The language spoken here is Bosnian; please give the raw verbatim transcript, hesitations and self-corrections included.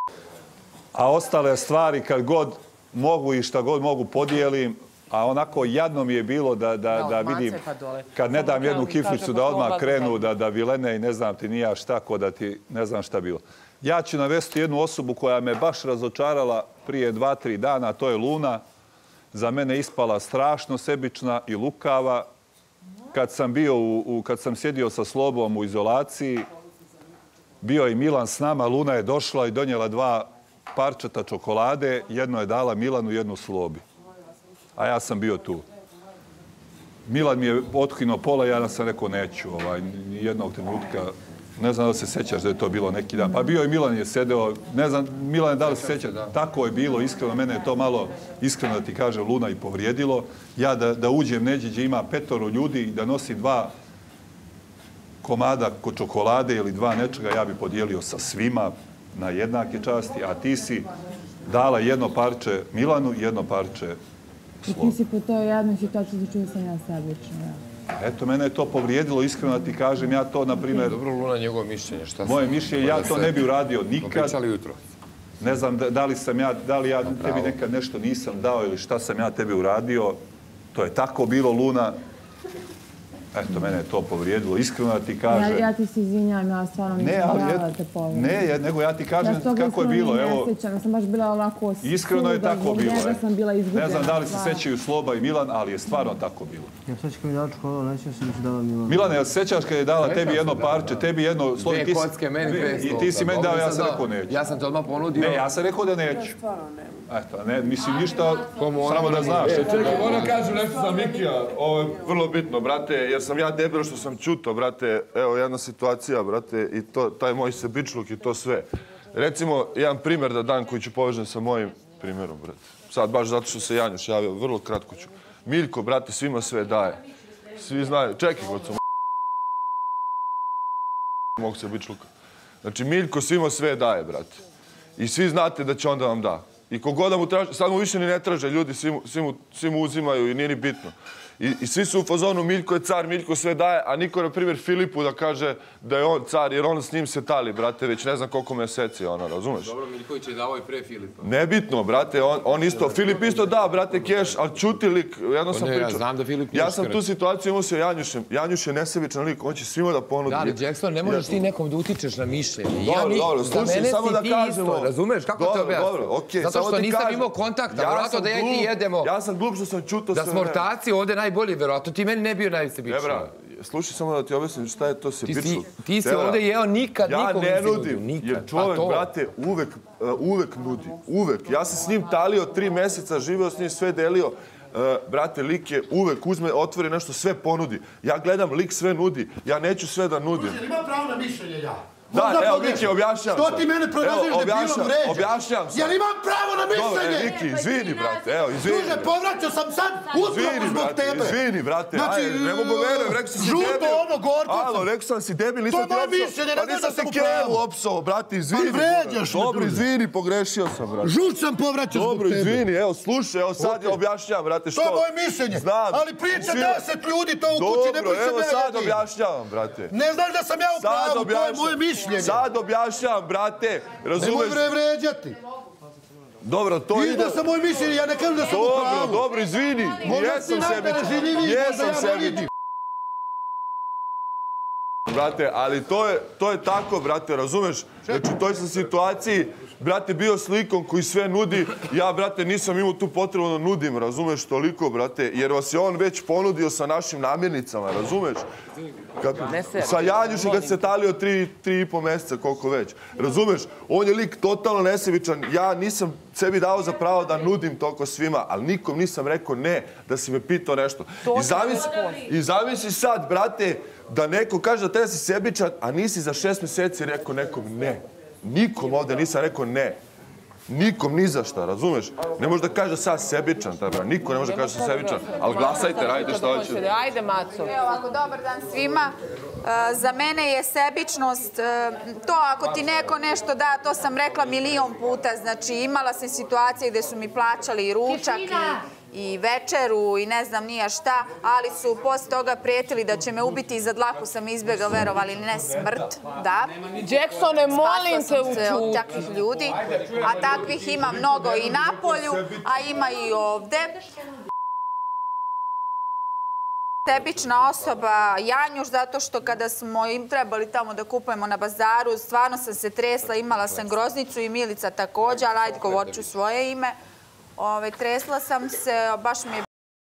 A ostale stvari kad god mogu i šta god mogu podijelim, a onako jadno mi je bilo da, da, da vidim, kad ne dam jednu kiflicu da odmah krenu, da, da vilene i ne znam ti nija šta, ko da ti ne znam šta bilo. Ja ću navesti jednu osobu koja me baš razočarala prije dva, tri dana, a to je Luna. Za mene ispala strašno sebična i lukava. Kad sam bio, u, u, kad sam sjedio sa Slobom u izolaciji, bio je Milan s nama, Luna je došla i donijela dva parčeta čokolade, jedno je dala Milanu, jednu Slobi. A ja sam bio tu. Milan mi je otkinuo pola, ja sam rekao neću, ovaj, jednog trenutka. Ne znam da se sjećaš da je to bilo neki dan. Pa bio i Milan je sedeo, ne znam, Milan da li se sjeća, tako je bilo, iskreno, mene je to malo, iskreno da ti kažem, Luna i povrijedilo. Ja da, da uđem neđe gdje ima petoro ljudi i da nosim dva komada kod čokolade ili dva nečega, ja bi podijelio sa svima na jednake časti, a ti si dala jedno parče Milanu i jedno parče Slobu. I ti si po toj jednoj situaciji da čuo sam ja sebično, ja. Eto, mene je to povrijedilo, iskreno da ti kažem, ja to, na primjer... Dobro, Luna, njegovo mišljenje, šta se... Moje mišljenje, ja to ne bi uradio nikad. Pričali jutro. Ne znam da, da li sam ja, da li ja tebi nekad nešto nisam dao ili šta sam ja tebi uradio. To je tako bilo, Luna. Eto, mene je to povrijedilo, iskreno da ti kažem. Ja, ja ti se izvinjam, ja stvarno nisam htjela da te povrijedim. Ne, nego ja ti kažem ja kako je bilo. Ja se sjećam, ja sam baš bila ovako suda. Iskreno je tako bilo. Sam bila ne znam da li se sjećaju Sloba i Milan, ali je stvarno tako bilo. Ja sad ću kad mi dala čokoladu, neću se mi se dala Milan. Milane, jel se sjećaš kad je dala tebi jedno parče, tebi jedno... Dve kocke, meni dve sto. I ti si meni dao, ja sam rekao neću. Ja sam te odmah ponudio. Ne, ja sam rekao da neću. Eto, ne, mislim ništa, samo da znaš. Čekaj, moram kažem nešto za Mikija, ovo je vrlo bitno, brate, jer sam ja debel što sam čuto, brate, evo jedna situacija, brate, i to, taj moj sebičluk i to sve. Recimo, jedan primjer da dan koji ću povežen sa mojim primjerom, brate. Sad, baš zato što se Janjuš javio, vrlo kratko ću. Miljko, brate, svima sve daje. Svi znaju, čekaj, god sam mog sebičluka. Znači, Miljko svima sve daje, brate. I svi znate da će onda vam da. I kogod da mu traže, sad mu više ni ne traže, ljudi svi mu, svi mu, svi mu uzimaju i nije ni bitno. I, I svi su u fazonu Miljko je car, Miljko sve daje, a niko, na primjer, Filipu da kaže da je on car, jer on s njim se tali, brate, već ne znam koliko mjeseci, ono, razumeš? Dobro, Miljković je dao i pre Filipa. Nebitno, brate, on, on isto, Filip isto da, brate, keš, ali čuti lik, jedno sam pričao. Ja znam da Filip nije Ja sam tu situaciju imao sa Janjušem. Janjuš je nesebičan lik, on će svima da ponudi. Da, ali Jackson, ne možeš ti nekom da utičeš na mišljenje. Dobro, dobro, slušaj, samo da kažemo. Razumeš, kako te objasnim? Dobro, okej, zato što nisam imao kontakta, vjerojatno da ja i ti jedemo. Ja sam glup što sam čutao sve. Da smo ortaci ovdje najbolji, vjerojatno ti meni ne bio najsebičniji. Ebra, slušaj samo da ti objasnim šta je to sebičluk. Ti si ovdje jeo nikad nikom nisi nudio. Ja ne nudim, jer čovjek, brate, uvek, uvek nudi. Uvek. Ja sam s njim talio tri mjeseca, živeo s njim, sve delio. Brate, lik je uvek uzme, otvori nešto, sve ponudi. Ja gledam, lik sve nudi. Ja neću sve da nudim. Imam pravo na mišljenje ja. Da, evo, Viki, objašnjam Što ti mene pronaziš debilom vređaš? Objašnjam se. Jel imam pravo na mišljenje? Dobro, Viki, izvini, brate, evo, izvini. Druže, povraćao sam sad upravo zbog tebe. Izvini, brate, ajde, ne mogu verujem, rekao sam si debil. Žuto ono, gorko sam. Alo, rekao sam si debil, nisam ti opsao. To je moje mišljenje, ne znaš da sam u pravu. Pa nisam ti kevu opsao, brate, izvini. Pa vređaš me, dobro, izvini, pogrešio sam, brate. Žut sam povraćao zbog tebe. Dobro, izvini, evo, slušaj, evo sad je objašnjam, brate, što. To je moje mišljenje. Znam. Ali priča deset ljudi to u kući, ne priča mene. Dobro, evo sad objašnjavam, brate. Ne znaš da sam ja u pravu, to je moje mišljenje. Sad objašnjam, brate, razumeš? Nemoj bre vređati. Dobro, to ide... Ide sa moje mišljenje, ja ne kažem da sam u pravu. Dobro, dobro, izvini. Jesam sebičan. Jesam sebičan. Brate, ali to je, to je tako, brate, razumeš? Znači, u toj sam situaciji, brate, bio s likom koji sve nudi. Ja, brate, nisam imao tu potrebu da nudim, razumeš, toliko, brate, jer vas je on već ponudio sa našim namirnicama, razumeš? Kad, sa Janjušem kad se talio tri, tri i po mjeseca, koliko već. Razumeš? On je lik totalno nesebičan. Ja nisam sebi dao za pravo da nudim toliko svima, ali nikom nisam rekao ne, da si me pitao nešto. I zamisli, i zamisli sad, brate, da neko kaže da te si sebičan, a nisi za šest mjeseci rekao nekom ne. Nikom ovdje nisam rekao ne. Nikom ni za šta, razumeš? Ne može da kaže sad sebičan, tada. Niko ne može da kaže sad sebičan. Ali glasajte, radite što hoćete. Ajde, Maco. Evo ovako, dobar dan svima. Za mene je sebičnost to ako ti neko nešto da, to sam rekla milion puta. Znači, imala sam situacije gdje su mi plaćali i ručak i večeru i ne znam nija šta, ali su posle toga prijetili da će me ubiti i za dlaku sam izbjegla, verovali ili ne, smrt, da. Jacksone, molim te učuti. Spasla sam se od takvih ljudi, a takvih ima mnogo i na polju, a ima i ovde. Sebična osoba, Janjuš, zato što kada smo im trebali tamo da kupujemo na bazaru, stvarno sam se tresla, imala sam groznicu i Milica također, ali ajde govorit ću svoje ime. Tresla sam se, baš mi je